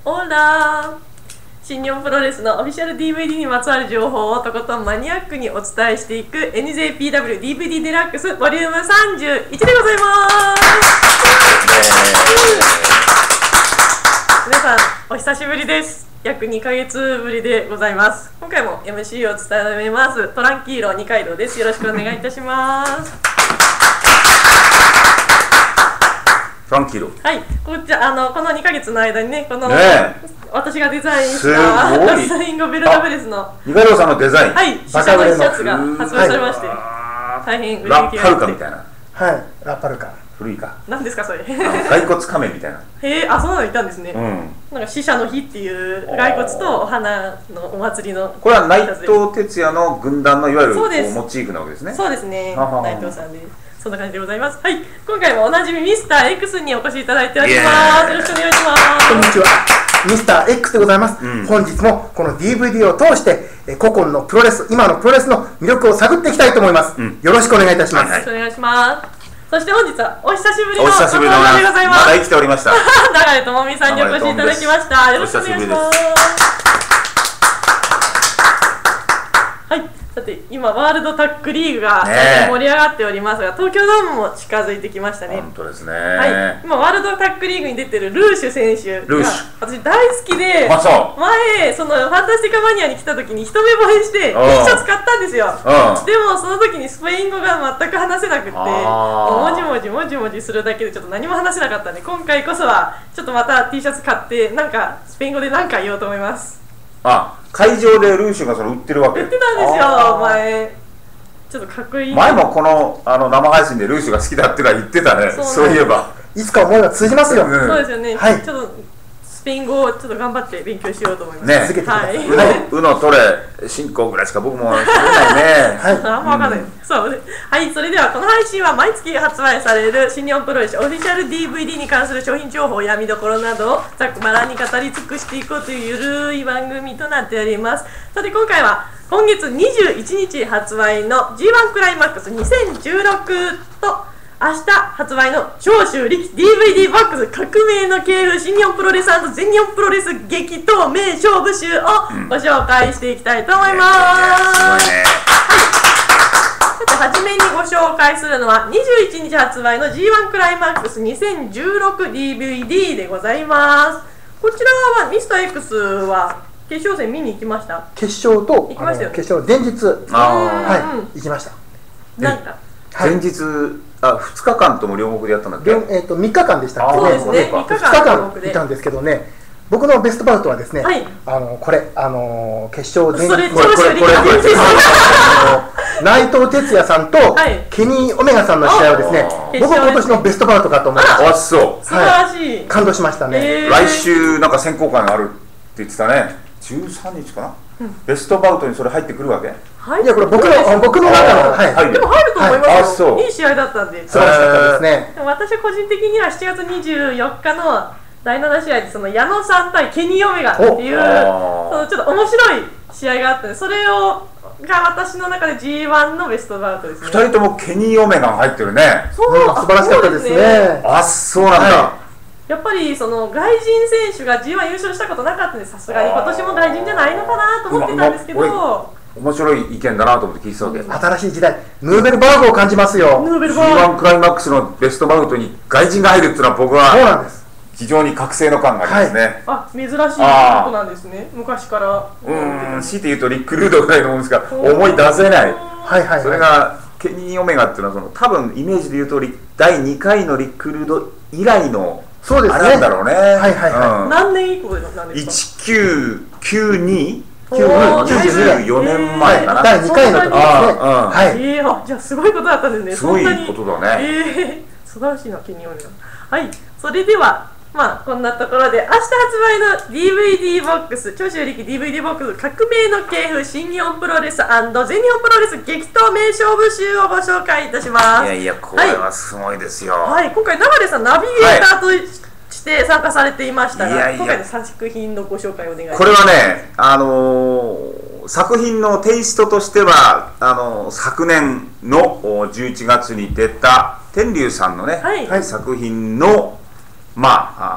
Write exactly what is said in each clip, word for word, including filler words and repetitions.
オーラー新日本プロレスのオフィシャル ディーブイディー にまつわる情報をとことんマニアックにお伝えしていく エヌジェーピーダブリューディーブイディー デラックスボリュームさんじゅういちでございます皆さんお久しぶりです。約にかげつぶりでございます。今回も エムシー を務めますトランキーロ二階堂です。よろしくお願いいたしますトランキーロ、 はい、こっちあのこのにかげつの間にね、この、 ね、 私がデザインしたラスインゴベルタブレスの二階堂さんのデザイン、 はい、試写のシャツが発売されまして、大変売れ行きがあって、ラッパルカみたいな、 はい、ラッパルカ古いか、 何ですかそれ骸骨仮面みたいな、 へえ、あ、そんなのいたんですね、 うん、 なんか死者の日っていう骸骨とお花のお祭りの、 これは内藤哲也の軍団のいわゆるモチーフなわけですね。 そうですね、内藤さんです。そんな感じでございます。はい、今回もおなじみミスター X にお越しいただいております。よろしくお願いします。 こんにちは、ミスター X でございます。うん、本日もこの ディーブイディー を通して古今のプロレス、今のプロレスの魅力を探っていきたいと思います。うん、よろしくお願いいたします。 よろしくお願いします。そして本日はお久しぶりのお久しぶりでございます。まだ生きておりました。 流れともみさんにお越しいただきました。よろしくお願いします。はい。さて今ワールドタッグリーグが盛り上がっておりますが、東京ドームも近づいてきましたね。 本当ですね。 はい。今ワールドタッグリーグに出てるルーシュ選手が私大好きで、 あ、そう。 前そのファンタスティカマニアに来た時に一目惚れして T シャツ買ったんですよ。でもその時にスペイン語が全く話せなくて、もじもじもじもじするだけでちょっと何も話せなかったんで、今回こそはちょっとまた T シャツ買ってなんかスペイン語で何か言おうと思います。 あ、会場でルーシュがそれ売ってるわけ。 売ってたんですよ前。ちょっとかっこいい。 前もこのあの生配信でルーシュが好きだってのは言ってたね。そういえばいつか思いが通じますよ。 そうですよね。はい。ちょっとスペイン語をちょっと頑張って勉強しようと思います。 ね。 続けてください。 うのとれ進行ぐらいしか僕も知らないね。 はい。あんまわかんない。そう。はい。それではこの配信は毎月発売される新日本プロレスオフィシャル ディーブイディー に関する商品情報や見どころなどをざっくばらんに語り尽くしていこうというゆるい番組となっております。さて今回は今月にじゅういちにち発売の ジーワン クライマックスにせんじゅうろくと明日発売の長州力 ディーブイディー ボックス革命の系譜新日本プロレス&全日本プロレス激闘名勝負集をご紹介していきたいと思います。さて初めにご紹介するのはにじゅういちにち発売の ジーワン クライマックスにせんじゅうろく ディーブイディー でございます。こちらはミスター X は決勝戦見に行きました。 決勝と行きましたよ。 決勝前日、はい、行きました。 なんか前日、あ、ふつかかんとも両国でやったんだっけ？ えっとみっかかんでしたっけね。そうですね。 ふつかかんいたんですけどね。僕のベストバウトはですね、あのこれあの決勝前日、これこれこれ内藤哲也さんとケニー・オメガさんの試合をですね、僕は今年のベストバウトかと思います。 あ、そう。 素晴らしい。 感動しましたね。 来週なんか選考会があるって言ってたね。じゅうさんにちかな。ベストバウトにそれ入ってくるわけ？ いやこれ僕の僕の中のはい。 でも入ると思いますよ。いい試合だったんで。 素晴らしかったですね。 私個人的にはしちがつにじゅうよっかのだいなな試合でその矢野さん対ケニー・オメガっていうそのちょっと面白い試合があったので、それをが私の中で ジーワン のベストバウトですね。 ふたりともケニー・オメガが入ってるね。 そう、 素晴らしかったですね。 あ、そうなんだ。 やっぱりその外人選手が ジーワン 優勝したことなかったんで、さすがに今年も外人じゃないのかなと思ってたんですけど、 面白い意見だなと思って聞いてたわけ。 新しい時代、ヌーベルバーグを感じますよ。 ジーワン クライマックスのベストバウトに外人が入るっていうのは僕はそうなんです非常に覚醒の感がありますね。 あ、珍しいことなんですね。昔からうん、強いて言うとリック・ルードぐらいのもんですが思い出せない。はいはい。それがケニー・オメガっていうのはその多分イメージで言うとだいにかいのリック・ルード以来のそうですね。 あれなんだろうね。はいはいはい。何年以降なんですか？ いちきゅうきゅうにきゅうじゅうよねんまえかな。だいにかいの時ですね。 はい。ええ、じゃあすごいことだったんですね。 すごいことだね。 ええ、素晴らしいなケニー・オメガ。はい。それではまあこんなところで明日発売の ディーブイディー ボックス長州力 ディーブイディー ボックス革命の系譜新日本プロレス&全日本プロレス激闘名勝負集をご紹介いたします。 いやいやこれはすごいですよ。 はい、今回流さんナビゲーターとして参加されていましたが、今回の作品のご紹介をお願いします。 これはね、あのー、作品のテイストとしてはあのー、昨年のじゅういちがつに出た天龍さんのね、はい、作品のまあ、あ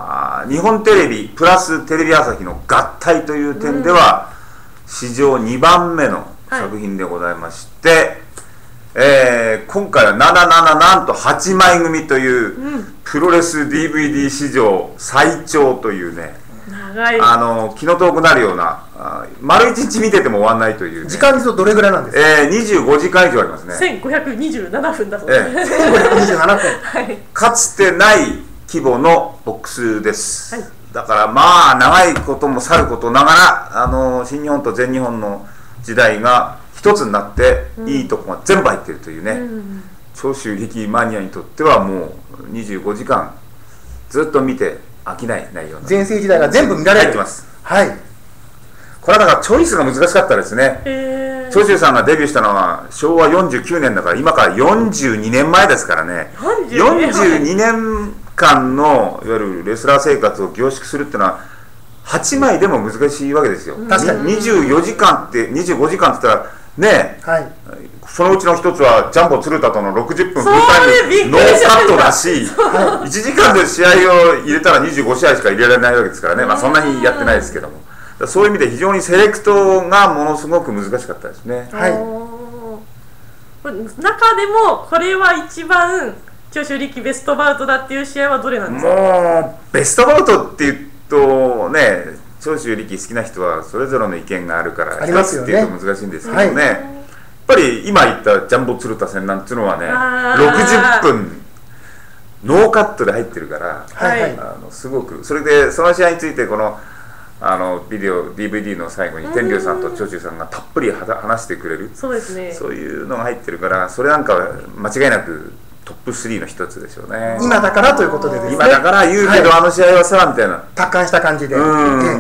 日本テレビプラステレビ朝日の合体という点では、うん、史上にばんめの作品でございまして、はい、えー、今回はなななななんとはちまい組という、うん、プロレス ディーブイディー 史上最長というね、 長い、 あの気の遠くなるような、丸一日見てても終わらないという、ね、 時間にするとどれぐらいなんですか？ えー、にじゅうごじかん以上ありますね。 せんごひゃくにじゅうななふんだそうです、えー、 せんごひゃくにじゅうななふん、 はい、 かつてない規模のボックスです、はい、だからまあ長いこともさることながら、あの新日本と全日本の時代が一つになって、うん、いいとこが全部入っているというね、うん、長州力マニアにとってはもうにじゅうごじかんずっと見て飽きない内容、 全盛時代が全部見られる、 入ってます。 はい、 これはだからチョイスが難しかったですね。長州さんがデビューしたのはしょうわよんじゅうきゅうねんだから、今からよんじゅうにねんまえですからね。よんじゅうにねんかんのいわゆるレスラー生活を凝縮するっていうのははちまいでも難しいわけですよ。 確かににじゅうよじかんってにじゅうごじかんって言ったらね、はい、そのうちの一つはジャンボ鶴田とのろくじゅっぷんフルタイムノーカットだし、いちじかんで試合を入れたらにじゅうごしあいしか入れられないわけですからね、まあ、そんなにやってないですけども、そういう意味で非常にセレクトがものすごく難しかったですね。 はい、 中でもこれは一番長州力ベストバウトだっていう試合はどれなんですか？ もうベストバウトっていうとね、長州力好きな人はそれぞれの意見があるからありますよね、 っていうと難しいんですけどね、はい、やっぱり今言ったジャンボ鶴田戦なんていうのはねろくじゅっぷんノーカットで入ってるから、はい、あのすごくそれでその試合についてこのあのビデオ ディーブイディー の最後に天竜さんと長州さんがたっぷり話してくれる、 そうですね、 そういうのが入ってるから、それなんかは間違いなくトップスリーの一つでしょうね。 今だからということでですね、 今だから言うけど、はい、あの試合はさみたいな達観した感じで、 うん、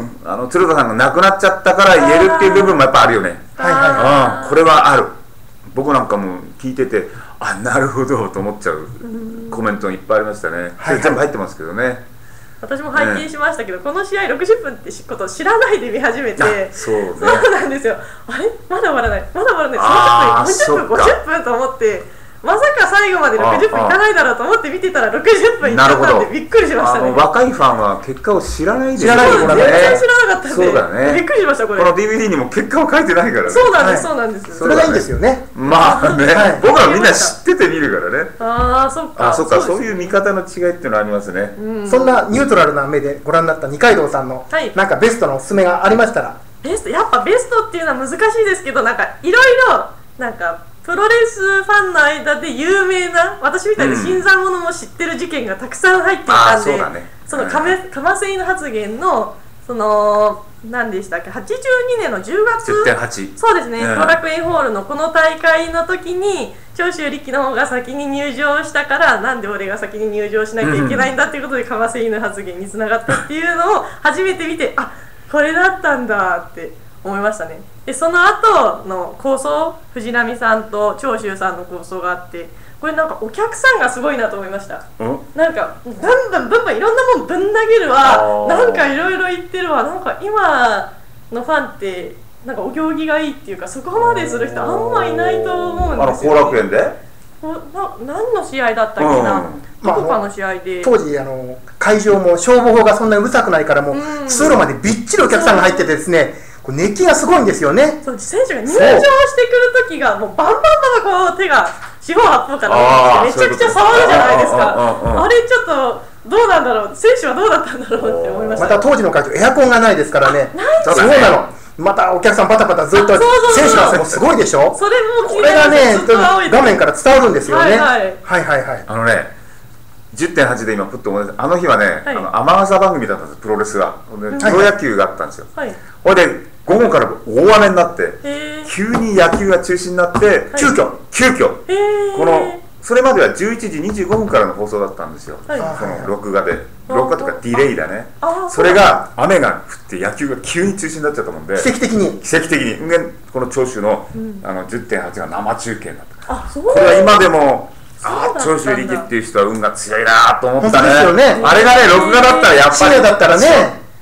あの鶴田さんが亡くなっちゃったから言えるっていう部分もやっぱあるよね。 はいはい、 うん、これはある。僕なんかも聞いてて、あ、なるほどと思っちゃうコメントがいっぱいありましたね。それ全部入ってますけどね。 私も拝見しましたけど、ね、この試合ろくじゅっぷんってことを知らないで見始めて、 そうね、 そうなんですよ。あれまだ終わらないまだ終わらないさんじゅっぷんよんじゅっぷんごじゅっぷんと思って、まさか最後までろくじゅっぷんいかないだろうと思って見てたらろくじゅっぷんいっちゃったんでびっくりしましたね。 若いファンは結果を知らないで、 知らないで全然知らなかったんで、 そうだね、 びっくりしましたこれ。 この ディーブイディー にも結果を書いてないからね。 そうなんです、そうなんです。 それがいいんですよね。 まあね、僕はみんな知ってて見るからね。 ああ、そっか。 あ、そっか、そういう見方の違いっていうのはありますね。 そんなニュートラルな目でご覧になった二階堂さんのなんかベストのおすすめがありましたら。 ベスト、やっぱベストっていうのは難しいですけど、なんかいろいろなんかプロレスファンの間で有名な、私みたいな新参者も知ってる事件がたくさん入っていたんで、そのかませ犬発言のその何でしたっけ、はちじゅうにねんのじゅうがつ、 じゅってんはち、 そうですね、後、うん、楽園ホールのこの大会の時に長州力の方が先に入場したから、なんで俺が先に入場しなきゃいけないんだっていうことでかませ犬発言につながったっていうのを初めて見て、あ、これだったんだって思いましたね。でその後の構想、藤波さんと長州さんの構想があって、これなんかお客さんがすごいなと思いました。なんかバンバンバンバンいろんなもんぶん投げるわ、なんかいろいろ言ってるわ、なんか今のファンってなんかお行儀がいいっていうか、そこまでする人あんまいないと思うんですよ、ね。 あの後楽園でな何の試合だったっけな、どこかの試合で、 当時あの会場も消防法がそんなにうるさくないから、もう通路までびっちりお客さんが入っててですね、熱気がすごいんですよね。 そう、選手が入場してくる時がもうバンバンバンバンこう手が四方八方からめちゃくちゃ触るじゃないですか。あれちょっとどうなんだろう、選手はどうだったんだろうって思いました。 また当時の会場エアコンがないですからね。そうなの。またお客さんバタバタずっと選手の汗もすごいでしょ。 それもこれがね画面から伝わるんですよね。はいはいはい。 あのね、じゅってんはち で今プッと思い出した。あの日はね、あの雨傘番組だったんです、プロレスが。プロ野球があったんですよ。ほいで午後から大雨になって急に野球が中止になって、急遽急遽このそれまではじゅういちじにじゅうごふんからの放送だったんですよ、その録画で、録画とかディレイだね。それが雨が降って野球が急に中止になっちゃったもんで、 奇跡的に奇跡的にこの長州の じゅってんはち が生中継になった。これは今でもああ、長州力っていう人は運が強いなと思ったね。あれがね、録画だったらやっぱりだったらね、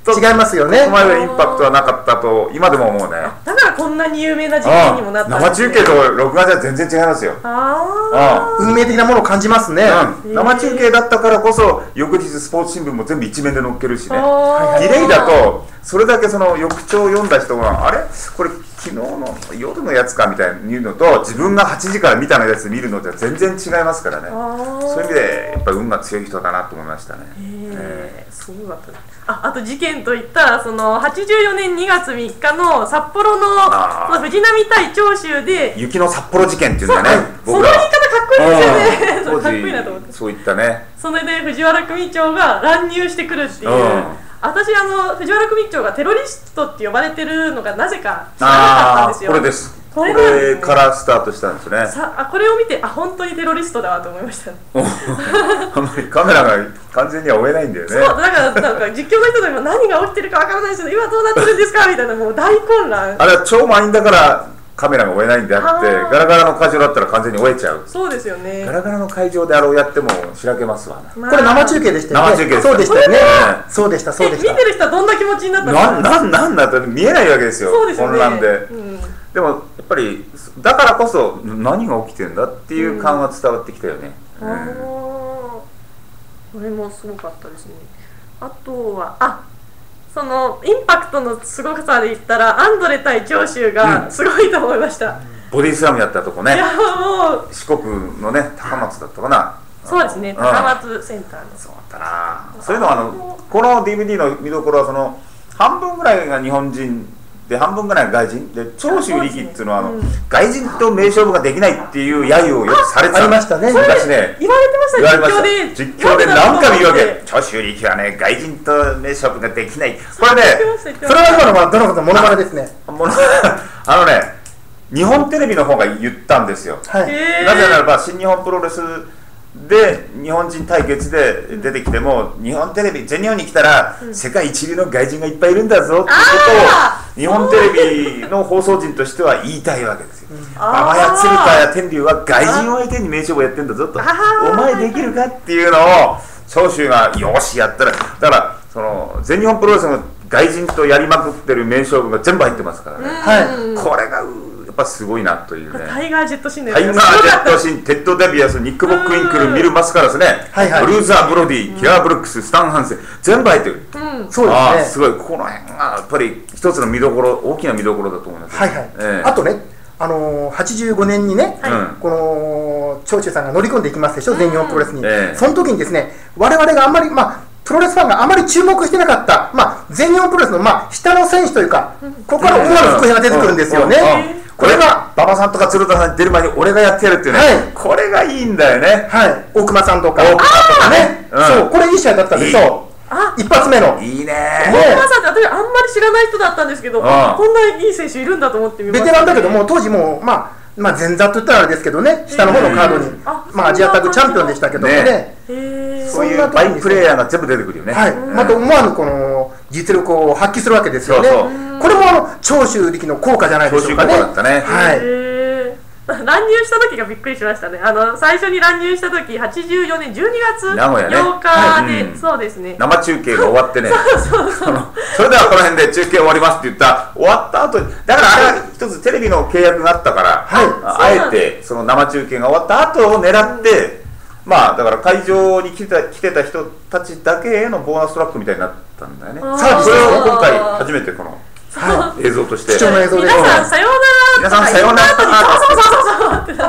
と違いますよね。 ここまでインパクトはなかったと今でも思うね。 だからこんなに有名な事件にもなったんですね。 生中継と録画じゃ全然違いますよ。 ああ、運命的なものを感じますね。 うん、生中継だったからこそ翌日スポーツ新聞も全部一面で載っけるしね。 あディレイだとそれだけその翌朝読んだ人があれこれ昨日の夜のやつかみたいに言うのと自分がはちじから見たのやつ見るのとは全然違いますからね。そういう意味でやっぱり運が強い人だなと思いましたね。 へえ、そうだったね。あ、あと事件といったらそのはちじゅうよねんにがつみっかの札幌のその藤波対長州で雪の札幌事件っていうんだよね。 その言い方かっこいいですよね。 当時かっこいいなと思って。 そういったね。 それで藤原組長が乱入してくるっていう、うん、私あの藤原組長がテロリストって呼ばれてるのがなぜか知らなかったんですよ。 これです。これ、ね、これからスタートしたんですね。 さあ、これを見てあ本当にテロリストだわと思いました、ね、 カメラが完全には追えないんだよね。 そうだからなんか実況の人でも何が起きてるかわからないですけど今どうなってるんですかみたいなもう大混乱。 あれは超満員だからカメラが追えないんであってガラガラの会場だったら完全に追えちゃう。 そうですよね。 ガラガラの会場であれをやってもしらけますわ、 まあ、これ生中継でしたよね。 生中継そうでしたよね。そうでしたそうでした。 見てる人はどんな気持ちになったの？な、な、なんだって見えないわけですよ。 そうですよね。 混乱で、 うん、 でもやっぱりだからこそ何が起きてるんだっていう感が伝わってきたよね。 うん、ああ、これもすごかったですね。あとはあそのインパクトのすごさで言ったらアンドレ対長州がすごいと思いました、うん、 ボディスラムやったとこね。 いやもう四国のね高松だったかな。 そうですね、高松センターの、 うん、そうだったな。そういうのはあのこの ディーブイディー の見どころはその半分ぐらいが日本人で半分ぐらいが外人で長州力っていうのはあの、うん、外人と名勝負ができないっていう揶揄をよくされてた。 ありましたね。 昔ね言われてました。 言われました。 実実況で何回も言うわけ。長州力はね外人と名勝負ができない。これねそれは今のはどのことモノマネですね。 あのね日本テレビの方が言ったんですよ、はい、なぜならば新日本プロレスで日本人対決で出てきても日本テレビ全日本に来たら、うん、世界一流の外人がいっぱいいるんだぞってことを日本テレビの放送陣としては言いたいわけですよ。馬場や鶴田や天竜は外人を相手に名勝負をやってんだぞとお前できるかっていうのを長州がよしやったらだからその全日本プロレスの外人とやりまくってる名勝負が全部入ってますからね、はい、これがやっぱすごいなというね。 タイガージェットシーンタイガージェットシーン、テッド・デビアス、ニック・ボック・インクル、ミル・マスカラスね、はいはい、ブルーザー・ブロディ、キラー・ブルックス、スタン・ハンセン全部入ってる、うん、そうですね。すごいこの辺がやっぱり一つの見どころ大きな見どころだと思います、 はいはい、えー、あとねあのー、はちじゅうごねんにね、はい、この長州さんが乗り込んでいきますでしょ、全日本プロレスに、えー、その時にですね我々があんまりまあプロレスファンがあまり注目してなかった、まあ、全日本プロレスの、まあ、下の選手というか、ここから思わぬ伏線が出てくるんですよね。 これが馬場さんとか鶴田さんに出る前に俺がやってやるっていうね、はい、これがいいんだよね。 はい、大熊さんとか大熊さんとかね、うん、そうこれいい試合だったんですよ。一発目のいいね。 大熊さんって私あんまり知らない人だったんですけど、こんないい選手いるんだと思って見ました、ね、 ベテランだけども当時もまあまあ前座と言ったらあれですけどね、下の方のカードに、まあアジアタッグチャンピオンでしたけどもね、 そういうバイプレーヤーが全部出てくるよね。 はい、また思わぬこの実力を発揮するわけですよね。これもあの長州力の効果じゃないでしょうかね。 長州効果だったね。 はい。 乱入した時がびっくりしましたね。あの最初に乱入した時はちじゅうよねんじゅうにがつ名古屋ねようかで、そうですね。 生中継が終わってね。そうそうそう。それではこの辺で中継終わりますって言った終わった後にだからあれは一つテレビの契約があったから、はい、あえてその生中継が終わった後を狙って。まあだから会場に来てた、来てた人たちだけへのボーナストラックみたいになったんだよね。さあそれを今回初めてこの映像として貴重な映像で皆さんさようなら皆さんさようならそうそうそうそう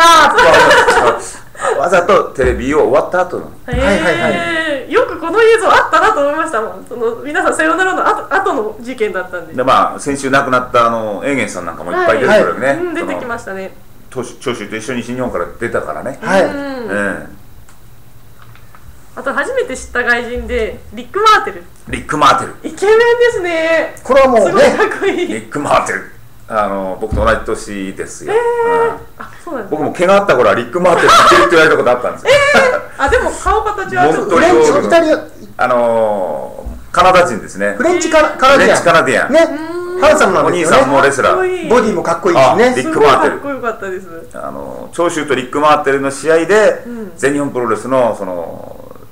そうわざとテレビを終わった後のはいはいはいよくこの映像あったなと思いましたもん。その皆さんさようならの後後の事件だったんで。 でまあ先週亡くなったあの永元さんなんかもいっぱい出てくるよね。 出てきましたね。 長州と一緒に新日本から出たからね。 はい、 うんあと初めて知った外人でリック・マーテル。 リック・マーテルイケメンですね。 これはもうねすごいかっこいい。 リック・マーテルあの僕と同じ年ですよ、 えーうん、あそうなんですね。 僕も毛があった頃はリック・マーテル似てるって言われたことあったんですよ、 えー、あでも顔形はちょっとフレンチふたりあのー、カナダ人ですね。 フレンチカナディアンフレンチカナディアンね。ハンサムなんですよね。 お兄さんもレスラー、 ボディもかっこいいしね。 リック・マーテルかっこよかったです。 あの長州とリック・マーテルの試合で、うん、全日本プロレスのその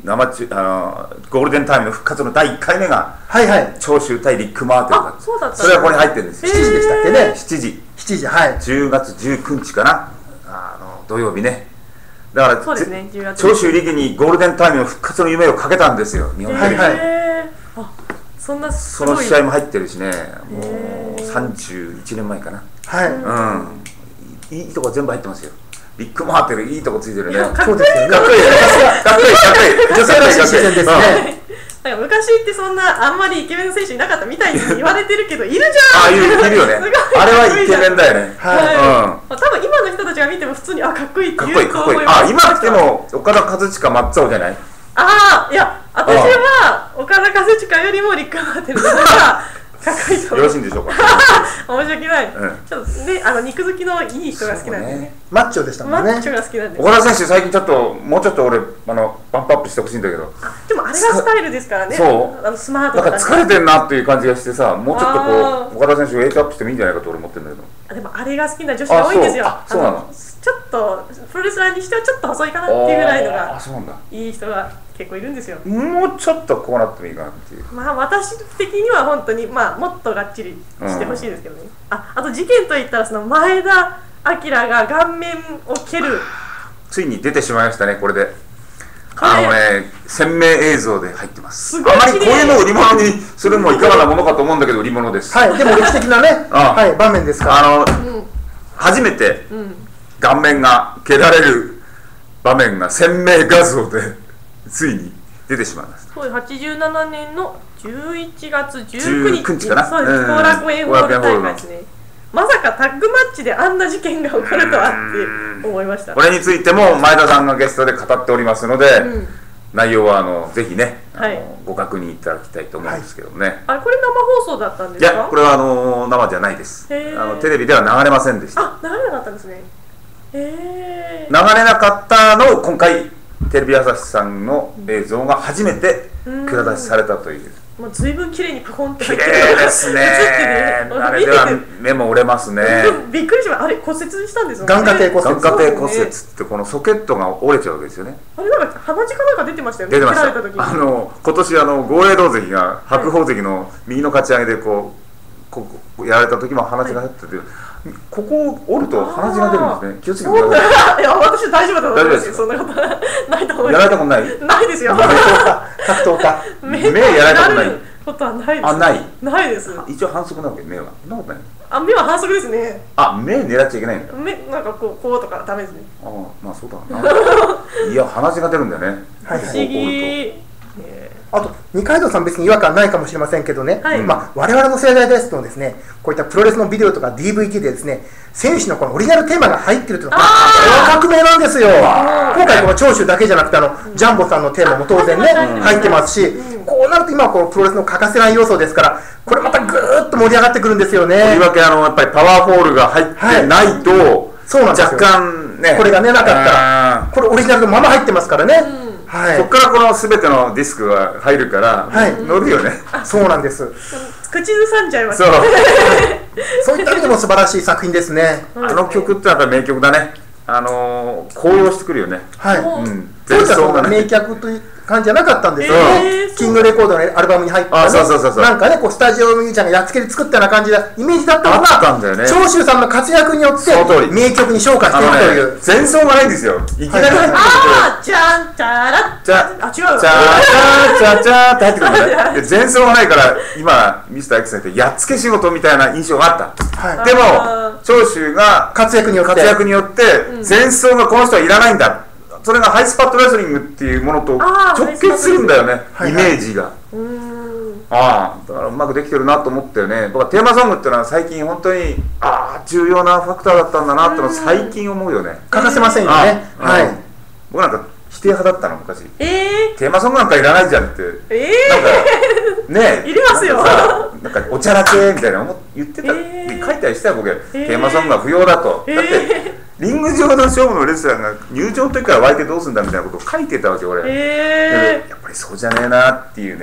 生中あのゴールデンタイムの復活のだいいっかいめが、 はいはい、 長州対リック・マーティンだった。 そうだった。 それはここに入ってるんですよ。 しちじでしたっけね。 しちじしちじ、はい、 じゅうがつじゅうくにちかな、あの土曜日ね。だからそうですね、 長州力にゴールデンタイムの復活の夢をかけたんですよ、日本テレビ。 はいはい、 あ、そんなその試合も入ってるしね、もうさんじゅういちねんまえかな。 はい、 うん、いいとこ全部入ってますよ。ビッグマーテルいいとこついてるね。 そうですよね。 かっこいい、かっこいい、かっこいい。 女性らしい視線ですね。 なんか昔ってそんなあんまりイケメンの選手いなかったみたいに言われてるけどいるじゃん。 あ、いる、いるよね。あれはイケメンだよね。 はい。多分今の人たちが見ても普通にあかっこいいって言うと思います。 あ、今来ても岡田和親松尾じゃない？ ああ、いや私は岡田和親よりもリック・マーテルの方がかっこいいと思う。 よろしいんでしょうか。 申し訳ない。ちょっとね、あの肉付きのいい人が好きなんでね。 マッチョでしたもんね。 マッチョが好きなんで。 岡田選手最近ちょっともうちょっと俺あのバンプアップしてほしいんだけど。 でもあれがスタイルですからね。 そう。 あのスマートなんか疲れてんなっていう感じがしてさ、もうちょっとこう岡田選手をエイトアップしてもいいんじゃないかと俺思ってるんだけど。 あ、でもあれが好きな女子が多いんですよ。 あ、そうなの。 ちょっとプロレスラーにしてはちょっと細いかなっていうぐらいのがいい人が結構いるんですよ。 もうちょっとこうなってもいいかなっていう。 まあ私的には本当にまあもっとがっちりしてほしいですけどね。うん、あ、あと事件といったらその前田明が顔面を蹴る。 ついに出てしまいましたね、これで。あのね、鮮明映像で入ってます。すごい。あまりこういうのを売り物にするのもいかがなものかと思うんだけど売り物です。 はい、でも歴史的なね、はい、場面ですから。 あの、うん、初めて顔面が蹴られる場面が鮮明画像でついに出てしまいました。 そう、はちじゅうななねんのじゅういちがつじゅうくにち、 じゅうくにちかな。 そうです、後楽園ホール大会ですね。まさかタッグマッチであんな事件が起こるとはって思いました。 これについても前田さんがゲストで語っておりますので、うん、内容はあのぜひね、あの、はい、ご確認いただきたいと思うんですけどね。はい、 あ、これ生放送だったんですか？ いや、これはあの生じゃないです。あのテレビでは流れませんでした。 あ、流れなかったんですね。へー、流れなかったのを今回テレビ朝日さんの映像が初めて蔵出しされたという。 もう随分綺麗にパコンって入ってる。綺麗ですね。あれでは目も折れますね。 びっくりしました。あれ骨折したんですよね。 眼下底骨折。 眼下底骨折ってこのソケットが折れちゃうわけですよね。 あれなんか鼻血かなんか出てましたよね。 出てました。あの今年あの豪栄道関が白鵬関の右のかち上げでこうここやられた時も鼻血が出てて。ここを折ると鼻血が出るんですね。気をつけてください。 いや、私大丈夫だと思いますよ。そんなことないと思います。 やられたことない？ ないですよ。 格闘家。 目やられたことない？ ことはないです。 あ、ない。 ないです。 一応反則なわけ、目は。そんなことない。 あ、目は反則ですね。 あ、目狙っちゃいけないんだ。 目なんかこうこうとかダメですね。 ああ、まあそうだな。いや、鼻血が出るんだよね。 不思議。 あと二階堂さん別に違和感ないかもしれませんけどね、はい、まあ、我々の世代ですとですね、こういったプロレスのビデオとか ディーブイディー でですね、選手のこのオリジナルテーマが入ってるというのは革命なんですよ。今回この長州だけじゃなくてあのジャンボさんのテーマも当然ね入ってますし、こうなると今はこのプロレスの欠かせない要素ですから、これまたぐーっと盛り上がってくるんですよね。 とりわけあのやっぱりパワーフォールが入ってないと、はい、 そうなんですよ。 若干ね、 これがねなかったら、これオリジナルのまま入ってますからね。はい、 そこからこの全てのディスクが入るから、はい、乗るよね。 そうなんです。 口ずさんじゃいます。 そう。 そういった意味でも素晴らしい作品ですね。 あの曲ってやっぱり名曲だね。あのー、高揚してくるよね。 はい。うん。前奏が名曲という感じじゃなかったんですよ。キングレコードのアルバムに入ってなんかね、こうスタジオミュージシャンがやっつけで作ったような感じでイメージだったのが、長州さんの活躍によって名曲に昇華していくという。 前奏がないんですよ。いきなり入ってくる。 ああ、じゃんちゃらじゃあ違う。 じゃあじゃあじゃあって入ってくるんだね。前奏がないから今ミスター X さん言ってやっつけ仕事みたいな印象があった。でも長州が活躍によって活躍によって前奏がこの人はいらないんだ。それがハイスパッドレスリングっていうものと直結するんだよね、イメージが。ああ、だからうまくできてるなと思ったよね。僕はテーマソングっていうのは最近本当にああ重要なファクターだったんだなってのを最近思うよね。 欠かせませんよね。はい。 僕なんか否定派だったの昔。 えテーマソングなんかいらないじゃんって。 えなんかねいりますよ。 なんかおちゃらけみたいな言ってた、書いたりしたよ僕。テーマソングは不要だと。だってリング上の勝負のレスラーが入場の時から湧いてどうするんだみたいなことを書いてたわけ俺。 えー、 やっぱりそうじゃねえなっていうね。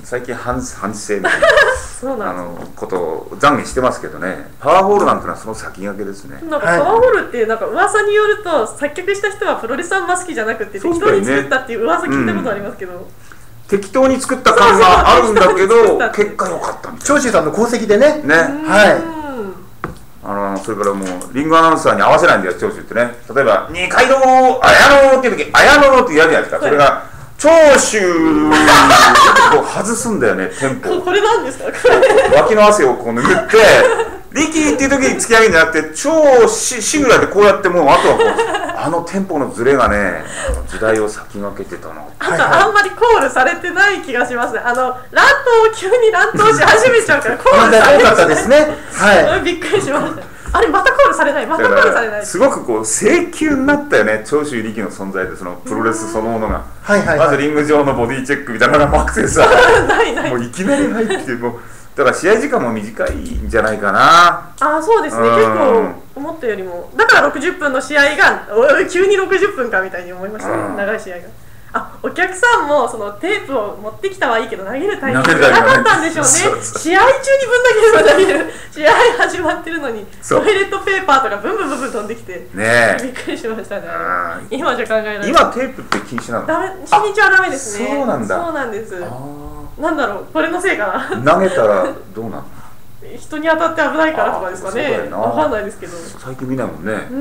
最近反反省みたいなあのことを懺悔してますけどね、パワーホールなんてのはその先駆けですね。 なんかパワーホールってなんか噂によると作曲した人はプロレスあんま好きじゃなくて適当に作ったっていう噂聞いたことありますけど、うん、 適当に作った感があるんだけど結果良かったみたいな。 長州さんの功績でね。 ね。はい。あのそれからもうリングアナウンサーに合わせないんだよ長州ってね。例えば二階堂綾野っていう時綾野ってやるじゃないですか。それが長州こう外すんだよねテンポ。 これなんですか？ 脇の汗をこう拭って力っていう時に突き上げるんじゃなくて超シグラでこうやってもうあとはこうあのテンポのズレがね時代を先駆けてたな。 あとあんまりコールされてない気がしますね。あの乱闘を急に乱闘し始めちゃうからコールされて多かったですね。はい。 びっくりしました。あれまたコールされないまたコールされない。 すごくこう請求になったよね長州力の存在でそのプロレスそのものが。まずリング上のボディチェックみたいなのがマックスでさもういきなり入ってもうだから試合時間も短いんじゃないかな。 ああそうですね、結構思ったよりもだからろくじゅっぷんの試合が急にろくじゅっぷんかみたいに思いましたね、うん、長い試合が。あ、お客さんもそのテープを持ってきたはいいけど投げるタイミングがなかったんでしょうね。試合中にぶん投げれば投げる試合始まってるのにトイレットペーパーとかブンブンブンブン飛んできて、ね、びっくりしましたね。今じゃ考えられない。 今テープって禁止なの？ ダメ、新日はダメですね。 そうなんだ。 そうなんです。なんだろう、これのせいかな。投げたらどうなの？ 人に当たって危ないからとかですかね。わかんないですけど。 最近見ないもんね。 うん。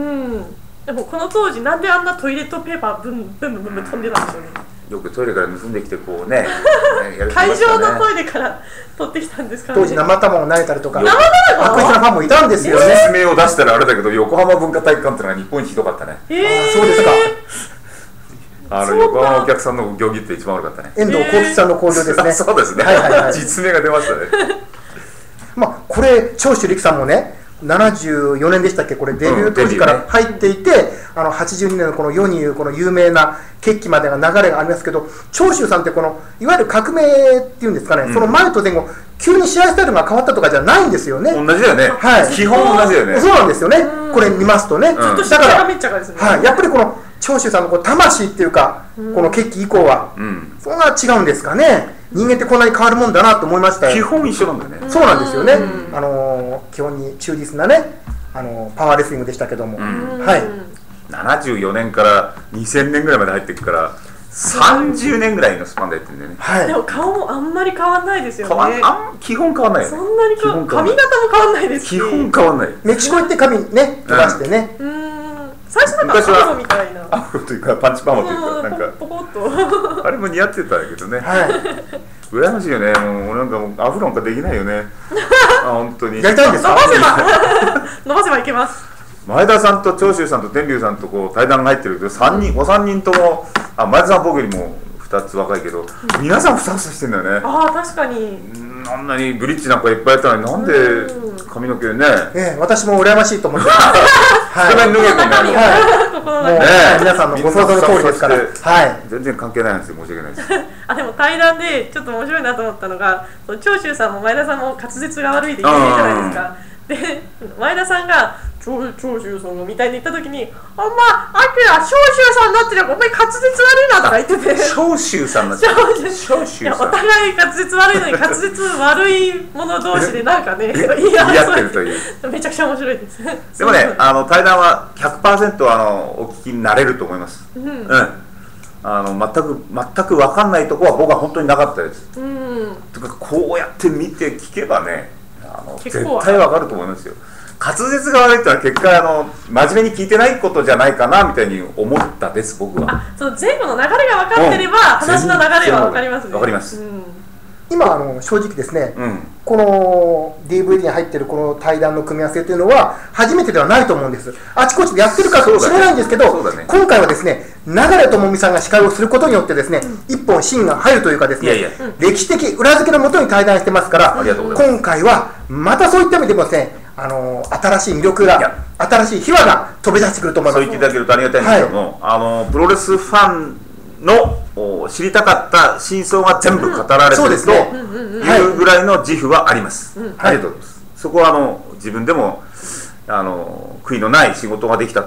でもこの当時なんであんなトイレットペーパーブンブンブンブンブン飛んでたんでしょうね。 よくトイレから盗んできてこうね会場のトイレから取ってきたんですかね。 当時生卵を投げたりとか生卵悪質なファンもいたんですよね。 説明を出したらあれだけど横浜文化体育館ってのが日本一ひどかったね。 えー、 あそうですか。 あの横浜のお客さんの行儀って一番悪かったね。 遠藤幸吉さんの工場ですね。 そうですね、 はいはいはい、 実名が出ましたね。 まあこれ長州力さんもねななじゅうよねんでしたっけこれデビュー当時から入っていて、うんね、あのはちじゅうにねんのこの世に言うこの有名な決起までの流れがありますけど、長州さんってこのいわゆる革命っていうんですかね、うん、その前と前後急に試合スタイルが変わったとかじゃないんですよね。 同じだよね、はい、基本同じだよね。 そうなんですよね、これ見ますとね、うん、 ずっとしっちゃかめっちゃかですね、 はい、やっぱりこの長州さんのこう魂っていうか、うん、この決起以降は、うん、そんな違うんですかね。人間ってこんなに変わるもんだなと思いましたよ。 基本一緒なんだよね。 そうなんですよね、うん、あのー、基本に忠実なねあのー、パワーレスリングでしたけども、うん、はい、 ななじゅうよねんからにせんねんぐらいまで入っていくからさんじゅうねんぐらいのスパンでやってるんだよね、 はい、でも顔もあんまり変わんないですよね。 あん基本変わんないよね。 そんなに髪型も変わんないですし、 基本変わんない。 メキシコ行って髪ね飛ばしてね、 うん、うん最初なんかアフロみたいなアフロというかパンチパーマというかなんかポコッとあれも似合ってたんだけどね、 はい、 羨ましいよね。もうなんかもうアフロなんかできないよね。あ本当にやりたいんですか？ 伸ばせば伸ばせばいけます。 前田さんと長州さんと天龍さんとこう対談が入ってるけどさんにんお三人ともあ前田さんは僕よりもふたつ若いけど、うん、皆さんふさふさしてんだよね。 ああ確かにあんなにブリッジなんかいっぱいやったのになんで髪の毛ね、 ええ、私も羨ましいと思ってますはい、脱げてね、 はい、もう、ね、皆さんのご想像の通りですから、はい、 全然関係ないんですよ。申し訳ないですあでも対談でちょっと面白いなと思ったのが長州さんも前田さんも滑舌が悪いで有名じゃないですか。で前田さんが長州さんがみたいに言った時に「お前あきら長州さんになってるからお前滑舌悪いな」とか言ってて長州さんになってる長州さんお互い滑舌悪いのに滑舌悪い者同士でなんかね言い合ってるというめちゃくちゃ面白いです。 でもねあの対談は ひゃくパーセント あのお聞きになれると思います。うん、うん、あの全く全く分かんないところは僕は本当になかったです。うん、とかこうやって見て聞けばねあの絶対分かると思いますよ。滑舌が悪いというのは結果あの真面目に聞いてないことじゃないかなみたいに思ったです僕は。 あその前後の流れが分かってれば、うん、話の流れは分かりますね。 分かります、うん、 今あの正直ですね、うん、この ディーブイディー に入っているこの対談の組み合わせというのは初めてではないと思うんです。あちこちでやってるかもしれないんですけど、ね、今回はですね流智美さんが司会をすることによってですね、うん、一本芯が入るというかですね、いやいや歴史的裏付けのもとに対談してますから、うん、今回はまたそういった意味でもですねあの新しい魅力が新しい秘話が飛び出してくると思います。 そう言っていただけるとありがたいんですけども、はい、あのプロレスファンの知りたかった真相が全部語られているというぐらいの自負はあります。ありがとうございます。そこはあの自分でもあの悔いのない仕事ができたと思ってます。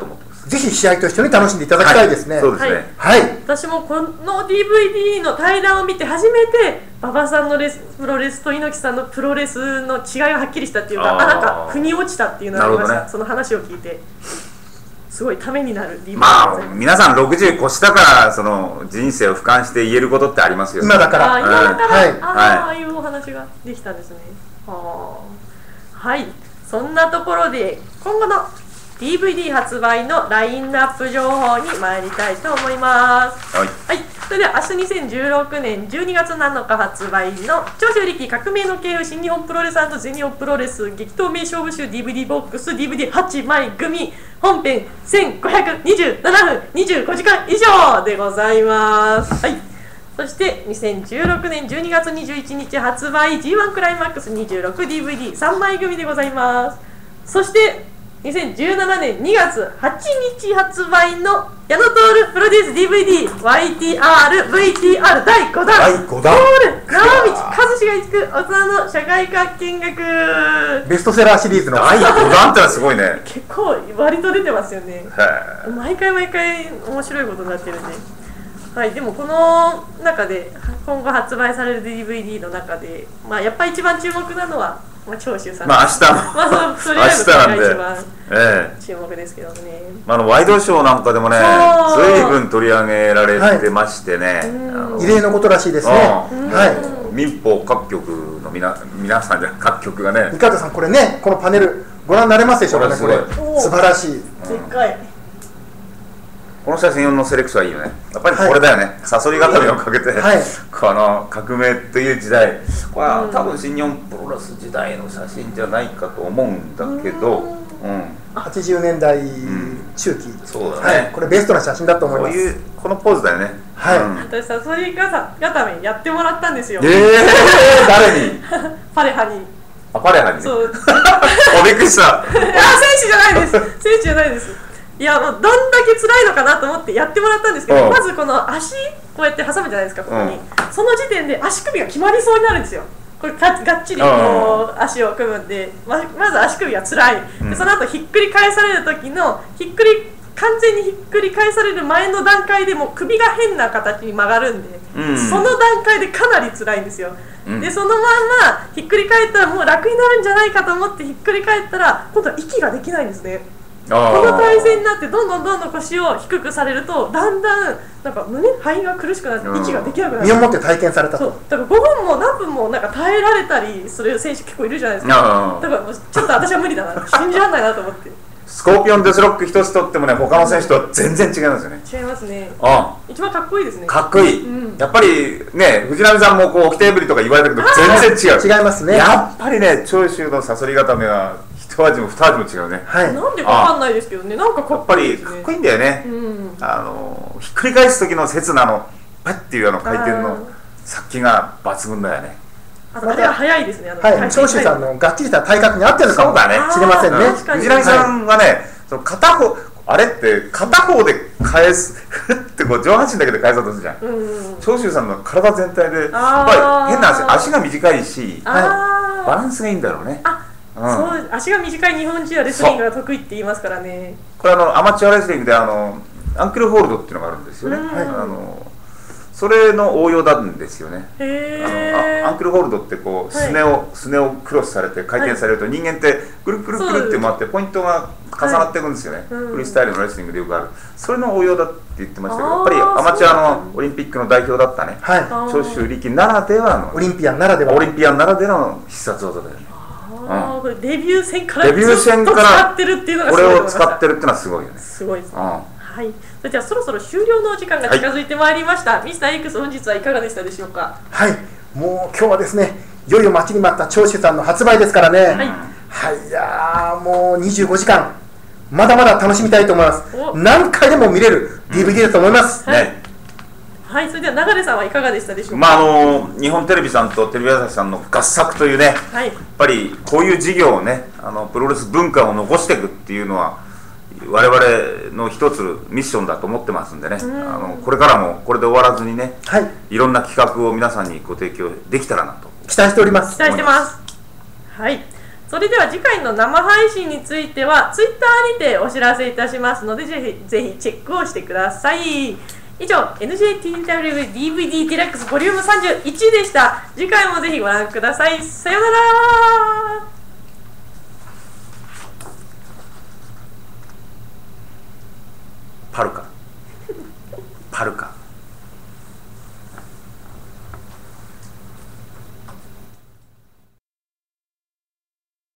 ぜひ試合と一緒に楽しんでいただきたいですね。 そうですね。 はい。 私もこの ディーブイディー の対談を見て初めて馬場さんのレスプロレスと猪木さんのプロレスの違いがはっきりしたっていうか、あなんか腑に落ちたっていうのがありました、ね、その話を聞いてすごいためになる ディーブイディー。 まあ皆さんろくじゅう越したからその人生を俯瞰して言えることってありますよね。 今だから。 あ今だから、 はい、 あ、はい、ああいうお話ができたんですね。ははい、そんなところで今後の ディーブイディー 発売のラインナップ情報に参りたいと思います。はい、はい、それでは明日にせんじゅうろくねんじゅうにがつなのか発売の長州力革命の系譜新日本プロレス&全日本プロレス激闘名勝負集 ディーブイディー ボックス ディーブイディーはちまい組本編せんごひゃくにじゅうななふんにじゅうごじかん以上でございます。はい、そしてにせんじゅうろくねんじゅうにがつにじゅういちにち発売 ジーワン クライマックス にじゅうろくディーブイディーさん 枚組でございます。そしてにせんじゅうななねんにがつはちにち発売の矢野徹プロデュース ディーブイディー ワイティーアールブイティーアール だいごだんだいごだんゴール長道和志が行く大人の社会科見学ベストセラーシリーズのだいごだんってのはすごいね。 結構割と出てますよね。毎回毎回面白いことになってるんで、はい、でもこの中で今後発売される ディーブイディー の中で、まあ、やっぱり一番注目なのはまあ、長州さん、 まあ明日の、 まあ、それが一番注目ですけどね。 まあ、あのワイドショーなんかでもね、ずいぶん取り上げられてましてね、 はい、異例のことらしいですね。はい、 民放各局の皆皆さんじゃ各局がね、 三方さんこれね、このパネルご覧になれますでしょうかね。これ素晴らしい。 でっかい。 この写真用のセレクトはいいよね。やっぱりこれだよね。サソリ固めをかけて、はい、この革命という時代、これは多分新日本プロレス時代の写真じゃないかと思うんだけど、うん、 はちじゅうねんだい中期、うん、 そうだね、 はい、これベストな写真だと思います。 こういうこのポーズだよね。 はい、うん、 私サソリ固めやってもらったんですよ。 えー、誰に？ パレハに。 あ、パレハに。 そう。 おびっくりした。 あ、選手じゃないです。選手じゃないです。いやもうどんだけ辛いのかなと思ってやってもらったんですけど、まずこの足こうやって挟むじゃないですか、ここに、うん、その時点で足首が決まりそうになるんですよ。これががっちりこう足を組むんで、ま, まず足首が辛い、うん、でその後ひっくり返される時のひっくり完全にひっくり返される前の段階でも首が変な形に曲がるんで、うん、その段階でかなり辛いんですよ。うん、でそのまんまひっくり返ったらもう楽になるんじゃないかと思ってひっくり返ったら今度は息ができないんですね。この体勢になってどんどんどんどん腰を低くされるとだんだんなんか胸肺が苦しくなって息ができなくなる。 身をもって体験されたと。 そうだからごふんも何分もなんか耐えられたりする選手結構いるじゃないですか。だからもうちょっと私は無理だな信じられないなと思って。 スコーピオンデスロック一つとってもね他の選手とは全然違いますよね。 違いますね。 ああ一番かっこいいですね。 かっこいい、うん、やっぱりね藤波さんもこう規定ぶりとか言われたけど全然違う。 違いますね。 やっぱりね長州のサソリ固めは一味も二味も違うね。 はい、なんでかわかんないですけどね。なんかかっこいいですね。 やっぱりかっこいいんだよね。うん、あのひっくり返す時の刹那のパッっていうあの回転の殺気が抜群だよね。 あとあれは早いですね。 はい、長州さんのがっちりした体格に合ってるのかもしれませんね。 藤波さんがね、その片方あれって片方で返すってこう上半身だけで返そうとするじゃん。長州さんの体全体でやっぱり変な足足が短いしバランスがいいんだろうね。 うん、そう足が短い日本人はレスリングが得意って言いますからね。 これあのアマチュアレスリングであのアンクルホールドっていうのがあるんですよね。あのそれの応用なんですよね。あのアンクルホールドってこうすねを、はい、すねをクロスされて回転されると、はい、人間ってくるくるくるって回ってポイントが重なっていくんですよね。はい、フリースタイルのレスリングでよくあるそれの応用だって言ってましたけど、やっぱりアマチュアのオリンピックの代表だったね、はい、長州力ならではのオリンピアンならではオリンピアンならではの必殺技だよね。 あ、うん、これデビュー戦からデビュー戦から使ってるっていうのがすごい。 これを使ってるっていうのはすごいよね。 すごいですね。うん、はい、それではそろそろ終了のお時間が近づいてまいりました。はい、ミスター X 本日はいかがでしたでしょうか。 はい、もう今日はですね、いよいよ待ちに待った長州さんの発売ですからね。はい、はい、いやもうにじゅうごじかんまだまだ楽しみたいと思います。何回でも見れる ディーブイディー だと思います。 はい、ね、はい、それでは流さんはいかがでしたでしょうか。 まああの日本テレビさんとテレビ朝日さんの合作というね、はい、やっぱりこういう事業をね、あのプロレス文化を残していくっていうのは我々の一つミッションだと思ってますんでね、あのこれからもこれで終わらずにね、はい、いろんな企画を皆さんにご提供できたらなと期待しております。 期待してます。はい、 それでは次回の生配信については ツイッター にてお知らせいたしますので、ぜひぜひチェックをしてください。以上 エヌジェーティーダブリューディーブイディー ディラックスボリュームさんじゅういちでした。次回もぜひご覧ください。さようなら。 パルカパルカ